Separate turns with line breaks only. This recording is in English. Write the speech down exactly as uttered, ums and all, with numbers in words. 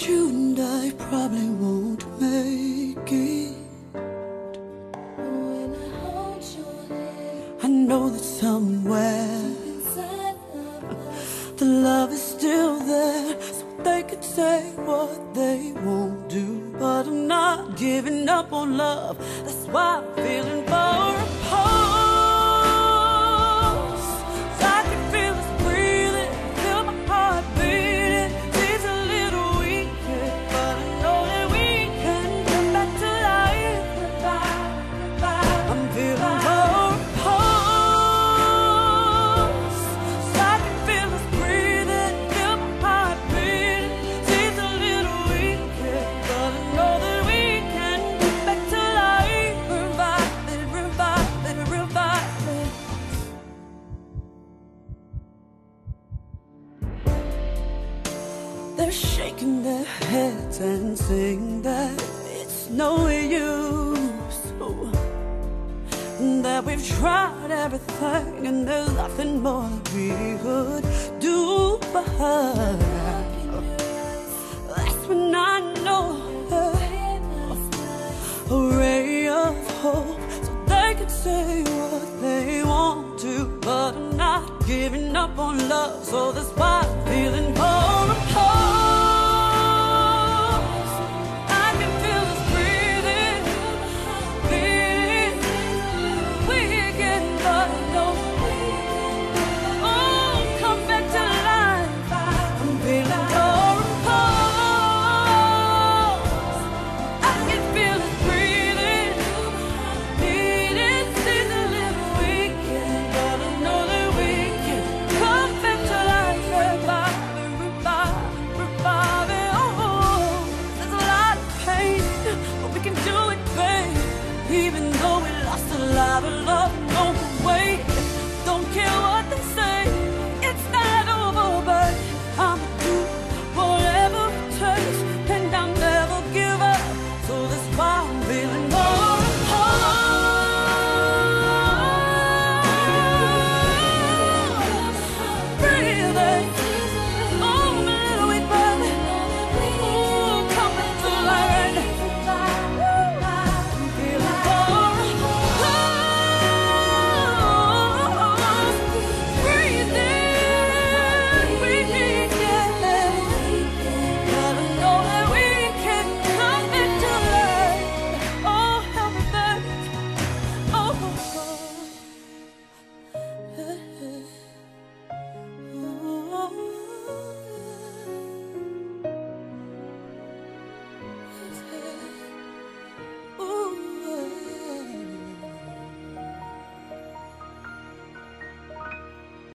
you and I probably won't make it.
When I hold your hand,
I know that somewhere
inside of us,
the love is still there. So they could say what they won't do, but I'm not giving up on love. That's why I'm feeling for a pulse. I can feel us breathing, feel my heart beating. Seems a little weaker, but I know that we can come back to life.
revive, revive,
I'm feeling for a pulse. I can feel us breathing, feel my heart beating. Seems a little weaker, but I know that we can come back to life. Revive it, revive it, revive it. They're shaking their heads and saying that it's no use, ooh, that we've tried everything and there's nothing more we could do. But that's when I know a ray of hope. So they can say what they want to, but I'm not giving up on love. So that's why